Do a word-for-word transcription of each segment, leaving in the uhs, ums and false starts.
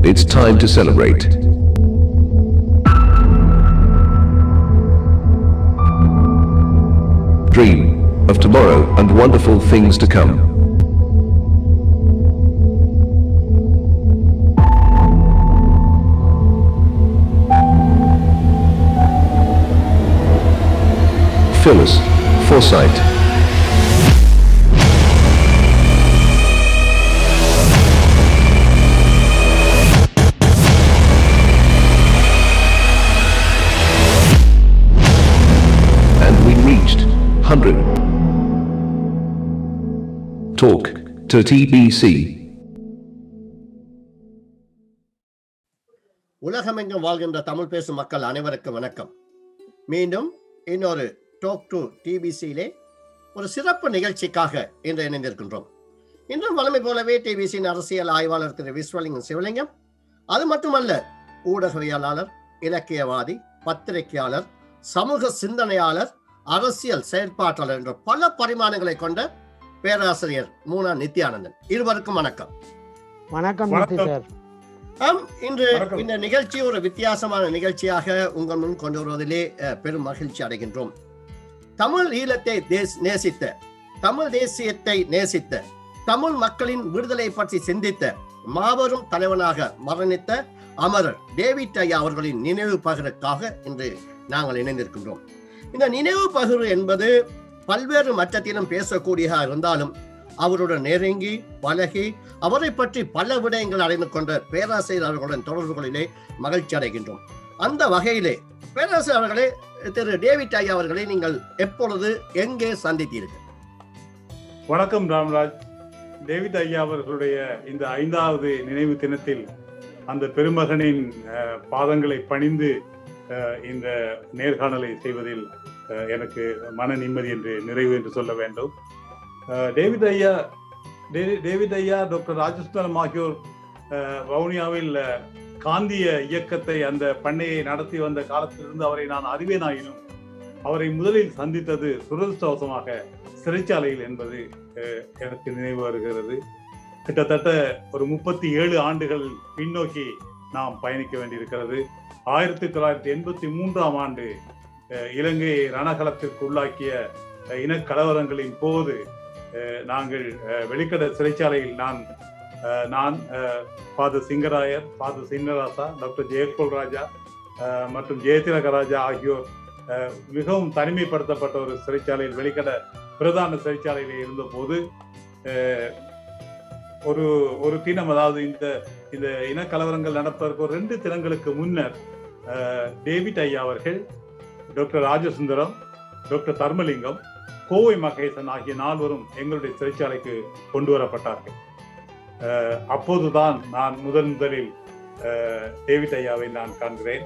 It's time to celebrate. Dream of tomorrow and wonderful things to come. Phyllis Forsyth. And we reached one hundred. Talk to T B C. உலகமெங்கும் வாழ்கின்ற தமிழ் பேசும் மக்கள் அனைவருக்கும் வணக்கம். மீண்டும் இன்னொரு டாக் டு டிபிசியிலே ஒரு சிறப்பு நிகழ்ச்சிக்காக இன்று இணைந்திருக்கின்றோம். இன்றும் வழமை போலவே டிபிசியின் அரசியல் ஆய்வாளர் திரு விஸ்வலிங்கம் சிவலிங்கம், அது மட்டுமல்ல ஊடகவியலாளர், இலக்கியவாதி, பத்திரிகையாளர், சமூக சிந்தனையாளர், அரசியல் செயற்பாட்டாளர் என்ற பல பரிமாணங்களை கொண்ட பேராசிரியர் மூனா நித்யானந்தன். இருவருக்கும் வணக்கம். வணக்கம். ஆம், இன்று இந்த நிகழ்ச்சி ஒரு வித்தியாசமான நிகழ்ச்சியாக உங்கள் முன் கொண்டு வருவதிலே பெரும் மகிழ்ச்சி அடைகின்றோம். தமிழ் ஈழத்தை நேசித்த, தமிழ் தேசியத்தை நேசித்த, தமிழ் மக்களின் விடுதலை பற்றி சிந்தித்த மாபெரும் தலைவனாக மரணித்த அமரர் டேவிட் ஐயா அவர்களின் நினைவு பகிர்வுக்காக இன்று நாங்கள் இணைந்திருக்கின்றோம். இந்த நினைவு பகிர்வு என்பது பல்வேறு மட்டத்திலும் பேசக்கூடியதாக இருந்தாலும் அவருடன் நெருங்கி பழகி அவரை பற்றி பல விடயங்கள் அறிந்து கொண்ட பேராசிரியர் அவர்களுடன் தொடர்புகளிலே மகிழ்ச்சி அடைகின்றோம். அந்த வகையிலே பேராசிரியர் அவர்களே, திரு டேவிட் ஐயா அவர்களை நீங்கள் எப்பொழுது எங்கே சந்தித்தீர்கள்? வணக்கம் ராம்ராஜ். டேவிட் ஐயா அவர்களுடைய இந்த ஐந்தாவது நினைவு தினத்தில் அந்த பெருமகனின் பாதங்களை பணிந்து இந்த நேர்காணலை செய்வதில் எனக்கு மன நிம்மதி என்று நிறைவு என்று சொல்ல வேண்டும். டேவிட் ஐயா டேவிட் ஐயா டாக்டர் ராஜசுந்தரம் ஆகியோர் வவுனியாவில் காந்திய இயக்கத்தை, அந்த பண்ணையை நடத்தி வந்த காலத்திலிருந்து அவரை நான் அறிவேனாயினும் அவரை முதலில் சந்தித்தது துரதிர்ஷ்டவசமாக சிறைச்சாலையில் என்பது எனக்கு நினைவு வருகிறது. கிட்டத்தட்ட ஒரு முப்பத்தி ஏழு ஆண்டுகள் பின்னோக்கி நாம் பயணிக்க வேண்டியிருக்கிறது. ஆயிரத்தி தொள்ளாயிரத்தி எண்பத்தி மூன்றாம் ஆண்டு இலங்கையை ரணகளத்திற்கு உள்ளாக்கிய இனக்கலவரங்களின் போது நாங்கள் வெளிக்கட சிறைச்சாலையில் நான் நான் father Singarayar, father Chinnarasa, doctor Jeyakol Raja மற்றும் ஜெயதிலகராஜா ஆகியோர் மிகவும் தனிமைப்படுத்தப்பட்ட ஒரு சிறைச்சாலையில், வெளிக்கட பிரதான சிறைச்சாலையில் இருந்த போது ஒரு ஒரு தினம், அதாவது இந்த இந்த இனக்கலவரங்கள் நடப்பதற்கு ஒரு ரெண்டு தினங்களுக்கு முன்னர் டேவிட் ஐயா அவர்கள், டாக்டர் ராஜசுந்தரம், டாக்டர் தர்மலிங்கம், கோவை மகேசன் ஆகிய நால்வரும் எங்களுடைய சிறைச்சாலைக்கு கொண்டு வரப்பட்டார்கள். அப்போதுதான் நான் முதன் முதலில் டேவிட் ஐயாவை நான் காண்கிறேன்.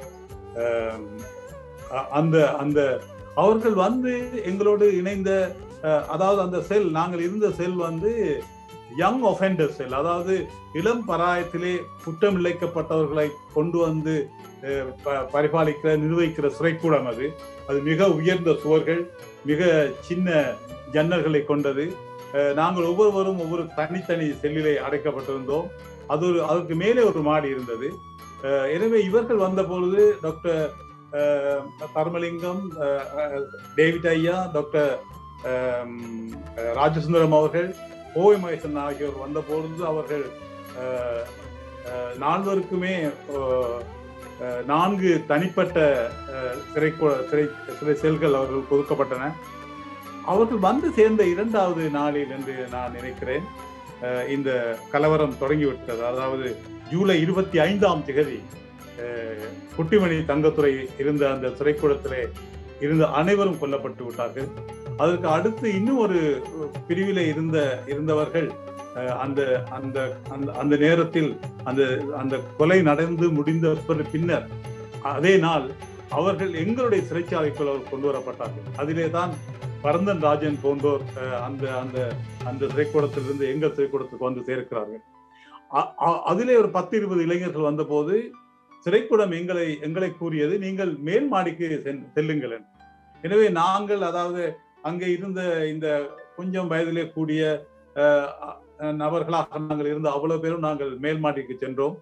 அந்த அந்த அவர்கள் வந்து எங்களோடு இணைந்த, அதாவது அந்த செல், நாங்கள் இருந்த செல் வந்து யங் ஒஃபெண்டர் செல், அதாவது இளம் பராயத்திலே குற்றம் இழைக்கப்பட்டவர்களை கொண்டு வந்து பரிபாலிக்கிற, நிர்வகிக்கிற சிறைக்கூடம் அது. அது மிக உயர்ந்த சுவர்கள், மிக சின்ன ஜன்னல்களை கொண்டது. நாங்கள் ஒவ்வொருவரும் ஒவ்வொரு தனித்தனி செல்லிலே அடைக்கப்பட்டிருந்தோம். அது ஒரு அதற்கு மேலே ஒரு மாடி இருந்தது. எனவே இவர்கள் வந்த பொழுது டாக்டர் தர்மலிங்கம், டேவிட் ஐயா, டாக்டர் ராஜசுந்தரம் அவர்கள், கோவை மகேசன் ஆகியோர் வந்த பொழுது அவர்கள் நால்வருக்குமே நான்கு தனிப்பட்ட சிறை சிறை சிறை செல்கள் அவர்கள் கொடுக்கப்பட்டன. அவர்கள் வந்து சேர்ந்த இரண்டாவது நாளில் என்று நான் நினைக்கிறேன் இந்த கலவரம் தொடங்கிவிட்டது. அதாவது ஜூலை இருபத்தி ஐந்தாம் திகதி குட்டிமணி தங்கத்துறை இருந்த அந்த சிறைக்கூடத்திலே இருந்த அனைவரும் கொல்லப்பட்டு விட்டார்கள். அதற்கு அடுத்து இன்னும் ஒரு பிரிவிலே இருந்த இருந்தவர்கள் அந்த அந்த அந்த நேரத்தில் அந்த அந்த கொலை நடந்து முடிந்த பின்னர் அதே நாள் அவர்கள் எங்களுடைய சிறைச்சாலைக்குள் அவர் கொண்டு வரப்பட்டார்கள். அதிலே தான் பரந்தன் ராஜன் போன்றோர் அந்த அந்த அந்த சிறைக்கூடத்திலிருந்து எங்கள் சிறைக்கூடத்துக்கு வந்து சேர்க்கிறார்கள். அதிலே ஒரு பத்து இருபது இளைஞர்கள் வந்த போது சிறைக்கூடம் எங்களை எங்களை கூறியது, நீங்கள் மேல் மாடிக்கு செல்லுங்கள் என்று. எனவே நாங்கள், அதாவது அங்கே இருந்த இந்த கொஞ்சம் வயதிலே கூடிய நபர்களாக நாங்கள் இருந்த அவ்வளவு பேரும் நாங்கள் மேல் மாடிக்கு சென்றோம்.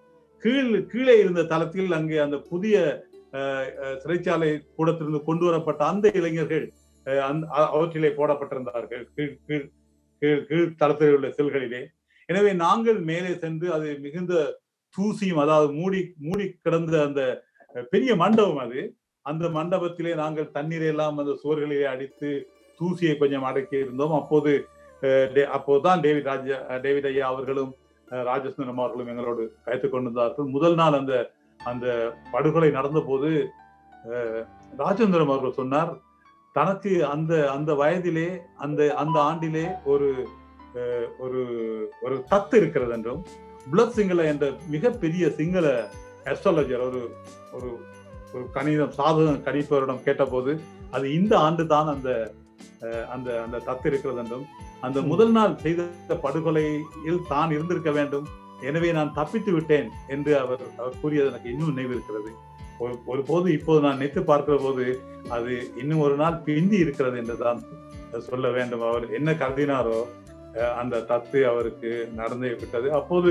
கீழ் கீழே இருந்த தளத்தில் அங்கே அந்த புதிய சிறைச்சாலை கூடத்திலிருந்து கொண்டு வரப்பட்ட அந்த இளைஞர்கள் அவற்றிலே போடப்பட்டிருந்தார்கள் கீழ் கீழ் கீழ் கீழ் தளத்தில் உள்ள செல்களிலே. எனவே நாங்கள் மேலே சென்று அது மிகுந்த தூசியும் அதாவது மூடி மூடி கிடந்த அந்த பெரிய மண்டபம், அது அந்த மண்டபத்திலே நாங்கள் தண்ணீரை எல்லாம் அந்த சுவர்களிலே அடித்து தூசியை கொஞ்சம் அடக்கி இருந்தோம். அப்போது அப்போதுதான் டேவிட் ராஜா டேவிட் ஐயா அவர்களும் ராஜசுந்தரம் அவர்களும் எங்களோடு கயத்துக் கொண்டிருந்தார்கள். முதல் நாள் அந்த அந்த படுகொலை நடந்த போது ராஜேந்திரம் அவர்கள் சொன்னார், தனக்கு அந்த அந்த வயதிலே அந்த அந்த ஆண்டிலே ஒரு ஒரு ஒரு தத்து இருக்கிறது என்றும், புலத் சிங்கள என்ற மிகப்பெரிய சிங்கள அஸ்ட்ராலஜர் ஒரு ஒரு ஒரு கணிதம் சாதகம் கணிப்பவரிடம் கேட்டபோது அது இந்த ஆண்டு தான் அந்த அந்த அந்த தத்து இருக்கிறது என்றும், அந்த முதல் நாள் செய்த படுகொலையில் தான் இருந்திருக்க வேண்டும், எனவே நான் தப்பித்து விட்டேன் என்று அவர் அவர் கூறியது எனக்கு இன்னும் நினைவு இருக்கிறது. ஒரு ஒரு போது இப்போது நான் நினைத்து பார்க்கிற போது அது இன்னும் ஒரு நாள் பிந்தி இருக்கிறது என்றுதான் சொல்ல வேண்டும். அவர் என்ன கருதினாரோ அந்த தத்து அவருக்கு நடந்தே விட்டது. அப்போது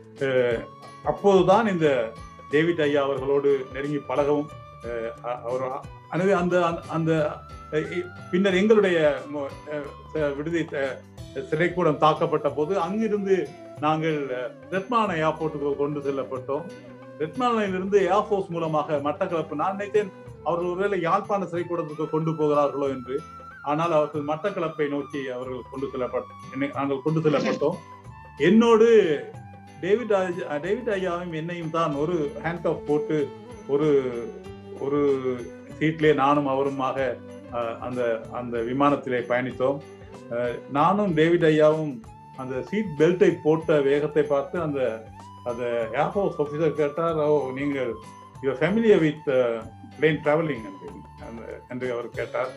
அப்போதுதான் இந்த டேவிட் ஐயா அவர்களோடு நெருங்கி பழகவும் அவர் எனவே அந்த அந்த பின்னர் எங்களுடைய விடுதி சிறைக்கூடம் தாக்கப்பட்ட போது அங்கிருந்து நாங்கள் ரெட்மான ஏர்போர்ட்டுக்கு கொண்டு செல்லப்பட்டோம். ரெட்மானிலிருந்து ஏர்போர்ஸ் மூலமாக மட்டக்களப்பு, நான் நினைத்தேன் அவர்கள் ஒருவேளை யாழ்ப்பாண சிறைக்கூடத்துக்கு கொண்டு போகிறார்களோ என்று. ஆனால் அவர்கள் மட்டக்களப்பை நோக்கி அவர்கள் கொண்டு செல்லப்பட்ட நாங்கள் கொண்டு செல்லப்பட்டோம். என்னோடு டேவிட் டேவிட் ஐயாவையும் என்னையும் தான் ஒரு ஹேண்ட் ஆஃப் போட்டு ஒரு ஒரு சீட்லே நானும் அவருமாக அந்த அந்த விமானத்திலே பயணித்தோம். நானும் டேவிட் ஐயாவும் அந்த சீட் பெல்ட்டை போட்ட வேகத்தை பார்த்து அந்த அந்த ஏர்ஃபோர்ஸ் ஆஃபீஸர் கேட்டார், ஓ நீங்கள் you familiar with plane travelling என்று அவர் கேட்டார்.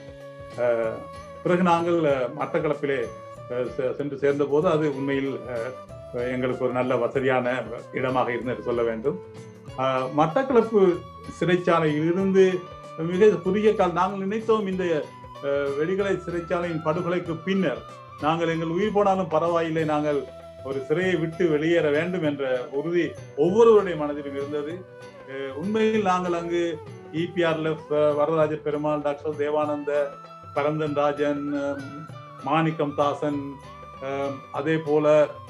பிறகு நாங்கள் மட்டக்களப்பிலே சென்று சேர்ந்த போது அது உண்மையில் எங்களுக்கு ஒரு நல்ல வசதியான இடமாக இருந்தது சொல்ல வேண்டும். மட்டக்களப்பு சிறைச்சாலையில் இருந்து மிக குறுகிய கால நாங்கள் நினைத்தோம் இந்த வெடிகளை சிறைச்சாலையின் படுகொலைக்கு பின்னர் நாங்கள் எங்கள் உயிர் போனாலும் பரவாயில்லை, நாங்கள் ஒரு சிறையை விட்டு வெளியேற வேண்டும் என்ற உறுதி ஒவ்வொருவருடைய மனதிலும் இருந்தது. உண்மையில் நாங்கள் அங்கு இபிஆர்எஃப், வரதராஜ பெருமாள், டாக்டர் தேவானந்த, பரந்தன் ராஜன், மாணிக்கம் தாசன், அதே போல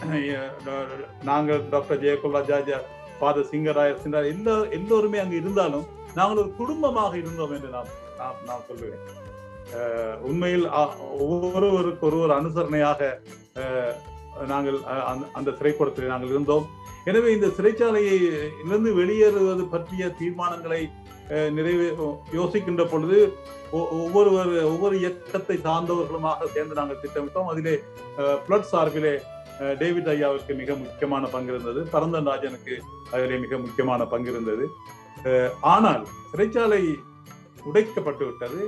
நாங்கள் டாக்டர் ஜெயக்குல்ராஜா, ஃபாதர் சிங்கராயர் சிங்கர் எல்லா எல்லோருமே அங்கு இருந்தாலும் நாங்கள் ஒரு குடும்பமாக இருந்தோம் என்று நான் நான் சொல்லுவேன். உண்மையில் ஒவ்வொருவருக்கு ஒருவர் அனுசரணையாக நாங்கள் அந்த சிறைக்கூடத்தில் நாங்கள் இருந்தோம். எனவே இந்த சிறைச்சாலையை இருந்து வெளியேறுவது பற்றிய தீர்மானங்களை நிறைவே யோசிக்கின்ற பொழுது ஒவ்வொருவர் ஒவ்வொரு இயக்கத்தை சார்ந்தவர்களுமாக சேர்ந்து நாங்கள் திட்டமிட்டோம். அதிலே பிளட் சார்பிலே டேவிட் ஐயாவிற்கு மிக முக்கியமான பங்கு இருந்தது, பரந்தன் ராஜனுக்கு அதிலே மிக முக்கியமான பங்கு இருந்தது. ஆனால் சிறைச்சாலை உடைக்கப்பட்டு விட்டது.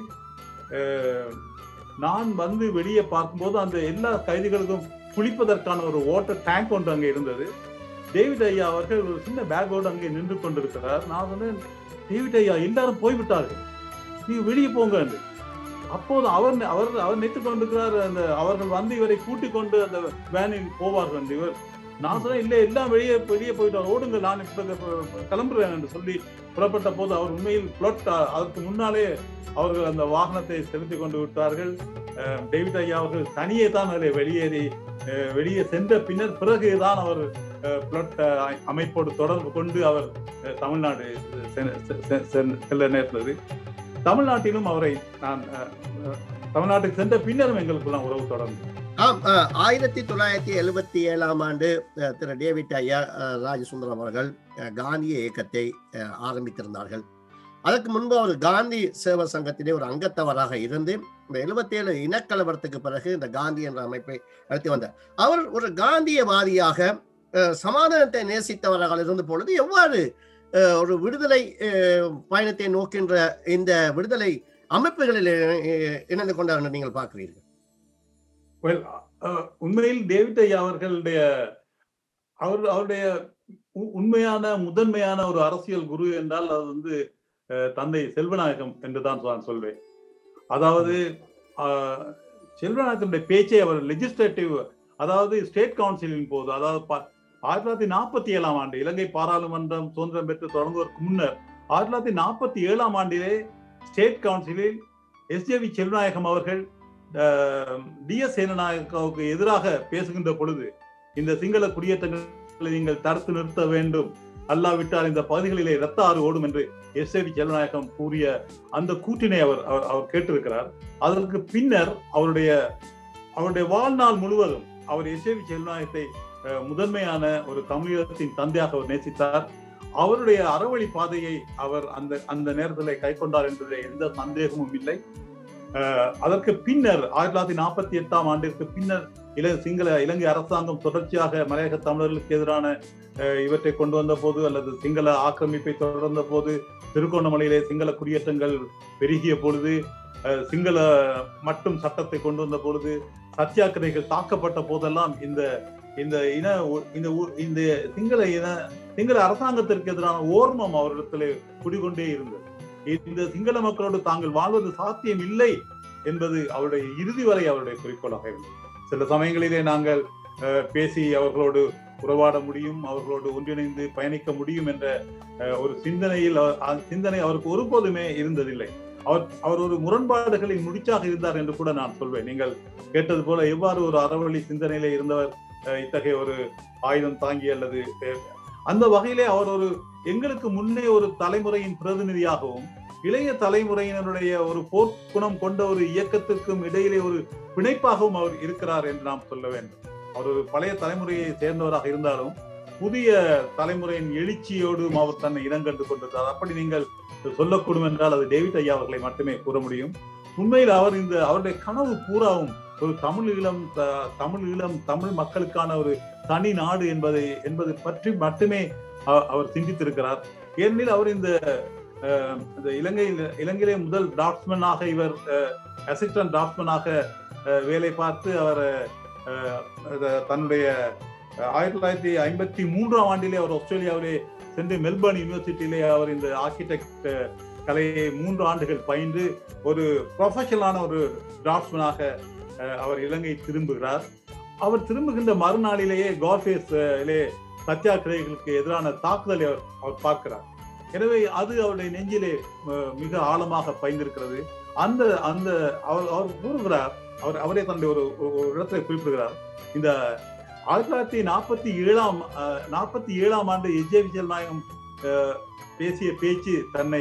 நான் வந்து வெளியே பார்க்கும்போது அந்த எல்லா கைதிகளுக்கும் குளிப்பதற்கான ஒரு வாட்டர் டேங்க் ஒன்று அங்கே இருந்தது. டேவிட் ஐயா அவர்கள் ஒரு சின்ன பேக்கோடு அங்கே நின்று கொண்டிருக்கிறார். நான் சொன்னேன், டேவிட் ஐயா எல்லாரும் போய்விட்டார்கள், நீ வெளியே போங்க என்று. அப்போது அவர் அவர் அவர் நினைத்துக் கொண்டிருக்கிறார், அந்த அவர்கள் வந்து இவரை கூட்டிக் கொண்டு அந்த வேனில் போவார்கள் என்று. இவர் நான் சொன்னேன், இல்லை எல்லாம் வெளியே வெளியே போயிட்டார், ஓடுங்கள், நான் இப்ப கிளம்புறேன் என்று சொல்லி புறப்பட்ட போது அவர் உண்மையில் பிளட் அதற்கு முன்னாலே அவர்கள் அந்த வாகனத்தை செலுத்தி கொண்டு விட்டார்கள். டேவிட் ஐயா அவர்கள் தனியே தான் அதில் வெளியேறி வெளியே சென்ற பின்னர் பிறகுதான் அவர் பிளட் அமைப்போடு தொடர்பு கொண்டு அவர் தமிழ்நாடு செல்ல நேர்ந்தது. தமிழ்நாட்டிலும் அவரை நான் தமிழ்நாட்டுக்கு சென்ற பின்னரும் எங்களுக்குலாம் உறவு தொடர்ந்து. ஆம், ஆயிரத்தி தொள்ளாயிரத்தி எழுபத்தி ஏழாம் ஆண்டு திரு டேவிட் ஐயா ராஜசுந்தரம் அவர்கள் காந்திய இயக்கத்தை ஆரம்பித்திருந்தார்கள். அதற்கு முன்பு அவர் காந்தி சேவா சங்கத்திலே ஒரு அங்கத்தவராக இருந்து இந்த எழுபத்தி ஏழு இனக்கலவரத்துக்கு பிறகு இந்த காந்தி என்ற அமைப்பை நடத்தி வந்தார். அவர் ஒரு காந்தியவாதியாக சமாதானத்தை நேசித்தவராக இருந்த பொழுது எவ்வாறு ஒரு விடுதலை பயணத்தை நோக்கின்ற இந்த விடுதலை அமைப்புகளில் இணைந்து கொண்டார் என்று நீங்கள் பார்க்கிறீர்கள்? உண்மையில் டேவிட் ஐயா அவர்களுடைய அவர் அவருடைய உண்மையான முதன்மையான ஒரு அரசியல் குரு என்றால் அது வந்து தந்தை செல்வநாயகம் என்றுதான் நான் சொல்வேன். அதாவது செல்வநாயகத்தினுடைய பேச்சை அவர் லெஜிஸ்லேட்டிவ், அதாவது ஸ்டேட் கவுன்சிலின் போது, அதாவது ஆயிரத்தி தொள்ளாயிரத்தி நாற்பத்தி ஏழாம் ஆண்டு இலங்கை பாராளுமன்றம் சுதந்திரம் பெற்று தொடங்குவதற்கு முன்னர் ஆயிரத்தி தொள்ளாயிரத்தி நாற்பத்தி ஏழாம் ஆண்டிலே ஸ்டேட் கவுன்சிலில் எஸ் ஜே வி செல்வநாயகம் அவர்கள் டி எஸ் சேனநாயக்காவுக்கு எதிராக பேசுகின்ற பொழுது இந்த சிங்கள குடியேற்றங்களை நீங்கள் தடுத்து நிறுத்த வேண்டும், அல்லாவிட்டால் இந்த பகுதிகளிலே இரத்த ஆறு ஓடும் என்று எஸ் ஜே வி செல்வநாயகம் கூறிய அந்த கூற்றினை அவர் அவர் கேட்டிருக்கிறார். அதற்கு பின்னர் அவருடைய அவருடைய வாழ்நாள் முழுவதும் அவர் எஸ் ஜே வி செல்வநாயகத்தை முதன்மையான ஒரு தமிழகத்தின் தந்தையாக அவர் நேசித்தார். அவருடைய அறவழி பாதையை அவர் அந்த அந்த நேரத்தில் கை கொண்டார் என்பதில் எந்த சந்தேகமும் இல்லை. அதற்கு பின்னர் ஆயிரத்தி தொள்ளாயிரத்தி நாற்பத்தி எட்டாம் ஆண்டிற்கு பின்னர் இல சிங்கள இலங்கை அரசாங்கம் தொடர்ச்சியாக மலையக தமிழர்களுக்கு எதிரான இவற்றை கொண்டு வந்த போது அல்லது சிங்கள ஆக்கிரமிப்பை தொடர்ந்த போது, திருகோணமலையிலே சிங்கள குடியேற்றங்கள் பெருகிய பொழுது, சிங்கள மட்டும் சட்டத்தை கொண்டு வந்த பொழுது, சத்தியாகிரகிகள் தாக்கப்பட்ட போதெல்லாம் இந்த இந்த இன இந்த இந்த சிங்கள இன சிங்கள அரசாங்கத்திற்கு எதிரான ஓர்மம் அவரிடத்திலே குடிகொண்டே இருந்தது. இந்த சிங்கள மக்களோடு தாங்கள் வாழ்வது சாத்தியம் இல்லை என்பது அவருடைய இறுதி வரை அவருடைய குறிக்கோளாக இருந்தது. சில சமயங்களிலே நாங்கள் பேசி அவர்களோடு உறவாட முடியும், அவர்களோடு ஒன்றிணைந்து பயணிக்க முடியும் என்ற ஒரு சிந்தனையில் சிந்தனை அவருக்கு ஒருபோதுமே இருந்ததில்லை. அவர் அவர் ஒரு முரண்பாடுகளின் முடிச்சாக இருந்தார் என்று கூட நான் சொல்வேன். நீங்கள் கேட்டது போல எவ்வாறு ஒரு அறவழி சிந்தனையிலே இருந்தவர் இத்தகைய ஒரு ஆயுதம் தாங்கி அல்லது அந்த வகையிலே அவர் ஒரு எங்களுக்கு முன்னே ஒரு தலைமுறையின் பிரதிநிதியாகவும் இளைய தலைமுறையினருடைய ஒரு போர்க்குணம் கொண்ட ஒரு இயக்கத்திற்கும் இடையிலே ஒரு பிணைப்பாகவும் அவர் இருக்கிறார் என்று நாம் சொல்ல வேண்டும். அவர் ஒரு பழைய தலைமுறையை சேர்ந்தவராக இருந்தாலும் புதிய தலைமுறையின் எழுச்சியோடும் அவர் தன்னை இனங்கண்டு கொண்டிருந்தார். அப்படி நீங்கள் சொல்லக்கூடும் என்றால் அது டேவிட் ஐயா அவர்களை மட்டுமே கூற முடியும். உண்மையில் அவர் இந்த அவருடைய கனவு பூராவும் ஒரு தமிழ் ஈழம் தமிழ் ஈழம் தமிழ் மக்களுக்கான ஒரு தனி நாடு என்பதை என்பது பற்றி மட்டுமே அவர் சிந்தித்திருக்கிறார். ஏனெனில் அவர் இந்த இலங்கையில் இலங்கையிலே முதல் டிராஃப்ட்மேனாக இவர் அசிஸ்டன்ட் டிராஃப்ட்மேனாக வேலை பார்த்து அவர் தன்னுடைய ஆயிரத்தி தொள்ளாயிரத்தி ஐம்பத்தி மூன்றாம் ஆண்டிலே அவர் ஆஸ்திரேலியாவிலே சென்று மெல்பர்ன் யூனிவர்சிட்டியிலே அவர் இந்த ஆர்கிடெக்ட் கலையை மூன்று ஆண்டுகள் பயின்று ஒரு ப்ரொஃபஷனலான ஒரு டிராஃப்ட்மேனாக அவர் இலங்கை திரும்புகிறார். அவர் திரும்புகின்ற மறுநாளிலேயே கால்ஃபேஸிலே சத்தியாகிரகிகளுக்கு எதிரான தாக்குதலை அவர் அவர் பார்க்கிறார். எனவே அது அவருடைய நெஞ்சிலே மிக ஆழமாக பயந்திருக்கிறது. அந்த அந்த அவர் அவர் கூறுகிறார், அவர் அவரே தன்னுடைய ஒரு ஒரு இடத்தை குறிப்பிடுகிறார். இந்த ஆயிரத்தி தொள்ளாயிரத்தி நாற்பத்தி ஏழாம் நாற்பத்தி ஏழாம் ஆண்டு எஸ் ஜே வி செல்வநாயகம் பேசிய பேச்சு தன்னை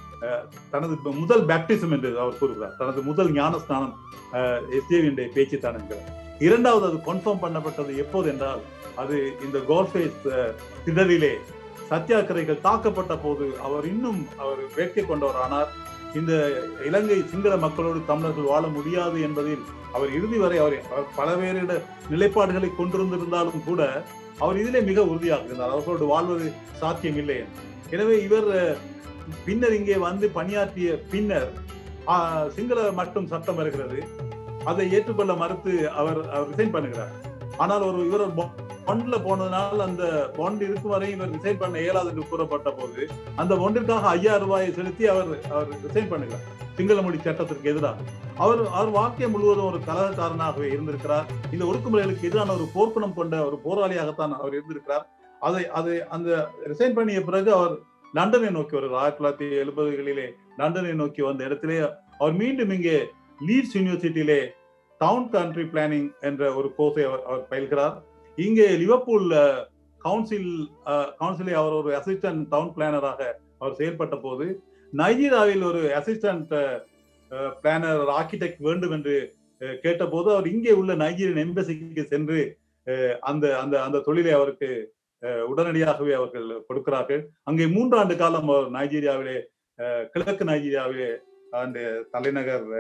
தனது முதல் பேப்டிசம் என்று அவர் கூறுகிறார். தனது முதல் ஞான ஸ்நானம் எஸ் ஜே வியுடைய பேச்சு தான் என்கிறார். இரண்டாவது அது கன்ஃபார்ம் பண்ணப்பட்டது எப்போது என்றால் அது இந்த கோல்ஃபேஸ் திடலிலே சத்தியாகிரகிகள் தாக்கப்பட்ட போது அவர் இன்னும் அவர் வேட்கை கொண்டவரானார். இந்த இலங்கை சிங்கள மக்களோடு தமிழர்கள் வாழ முடியாது என்பதில் அவர் இறுதி வரை அவர் பலவேறு நிலைப்பாடுகளை கொண்டிருந்திருந்தாலும் கூட அவர் இதிலே மிக உறுதியாக இருந்தார். அவர்களோடு வாழ்வது சாத்தியம் இல்லை. எனவே இவர் பின்னர் இங்கே வந்து பணியாற்றிய பின்னர் சிங்கள மட்டும் சட்டம் வருகிறது. அதை ஏற்றுக்கொள்ள மறுத்து அவர் ரிசைன் பண்ணுகிறார். ஆனால் ஒரு இவர் பாண்ட்ல போனதுனால் அந்த பாண்ட் இருக்கும் வரை இவர் ரிசைன் பண்ண இயலாது என்று கூறப்பட்ட போது அந்த பாண்டிற்காக ஐயாயிரம் ரூபாயை செலுத்தி அவர் அவர் ரிசைன் பண்ணுகிறார் சிங்கள மொழி சட்டத்திற்கு எதிராக. அவர் அவர் வாழ்க்கை முழுவதும் ஒரு கலகக்காரனாகவே இருந்திருக்கிறார். இந்த ஒடுக்குமுறைகளுக்கு எதிரான ஒரு போர்க்குணம் கொண்ட ஒரு போராளியாகத்தான் அவர் இருந்திருக்கிறார். அதை அதை அந்த ரிசைன் பண்ணிய பிறகு அவர் லண்டனை நோக்கி வருகிறார். ஆயிரத்தி தொள்ளாயிரத்தி எழுபதுகளிலே லண்டனை நோக்கி வந்த இடத்திலே அவர் மீண்டும் இங்கே லீட்ஸ் யூனிவர்சிட்டியிலே டவுன் கண்ட்ரி பிளானிங் என்ற ஒரு கோர்ஸை அவர் பயில்கிறார். இங்கே லிவர்பூல் கவுன்சில் கவுன்சிலை அவர் ஒரு அசிஸ்டன்ட் டவுன் பிளானராக அவர் செயல்பட்ட போது நைஜீரியாவில் ஒரு அசிஸ்டன்ட் பிளானர் ஆர்கிடெக்ட் வேண்டும் என்று கேட்டபோது அவர் இங்கே உள்ள நைஜீரியன் எம்பசிக்கு சென்று அந்த அந்த அந்த தொழிலை அவருக்கு உடனடியாகவே அவர்கள் கொடுக்கிறார்கள். அங்கே மூன்றாண்டு காலம் அவர் நைஜீரியாவிலே கிழக்கு நைஜீரியாவிலே அந்த தலைநகர்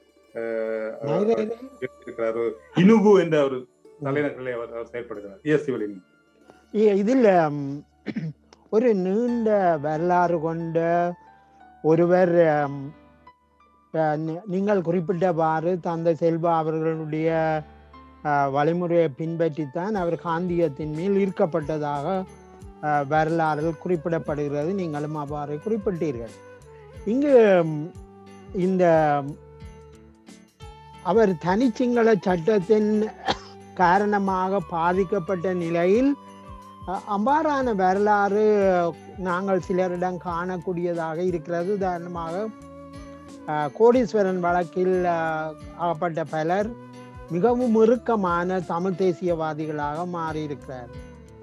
இருக்கிறார் இனுகு என்ற ஒரு தலைநகரிலே அவர் செயல்படுகிறார். எஸ் சிவலிங்கம். இதில் ஒரு நீண்ட வரலாறு கொண்ட ஒருவர் நீங்கள் குறிப்பிட்டவாறு தந்தை செல்வா அவர்களுடைய வழிமுறையை பின்பற்றித்தான் அவர் காந்தியத்தின் மேல் ஈர்க்கப்பட்டதாக வரலாறு குறிப்பிடப்படுகிறது. நீங்களும் அவ்வாறு குறிப்பிட்டீர்கள். இங்கு இந்த அவர் தனிச்சிங்கள சட்டத்தின் காரணமாக பாதிக்கப்பட்ட நிலையில் அவ்வாறான வரலாறு நாங்கள் சிலரிடம் காணக்கூடியதாக இருக்கிறது. உதாரணமாக கோடீஸ்வரன் வழக்கில் அகப்பட்ட பலர் மிகவும் இறுக்கமான தமிழ் தேசியவாதிகளாக மாறியிருக்கிறார்.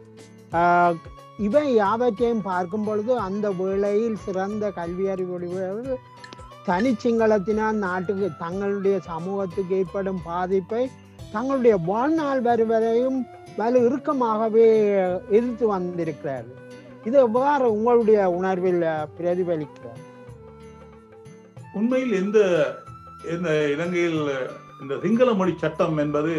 இவை யாவற்றையும் பார்க்கும் பொழுது அந்த வேளையில் சிறந்த கல்வி அறிவுடையவர்கள் தனி சிங்களத்தினால் நாட்டுக்கு தங்களுடைய சமூகத்துக்கு ஏற்படும் பாதிப்பை தங்களுடைய வாழ்நாள் வருவரையும் வலு இறுக்கமாகவே எதிர்த்து வந்திருக்கிறார். இது எவ்வாறு உங்களுடைய உணர்வில் பிரதிபலிக்கிறார்? உண்மையில் இந்த இந்த இலங்கையில் இந்த சிங்கள மொழி சட்டம் என்பது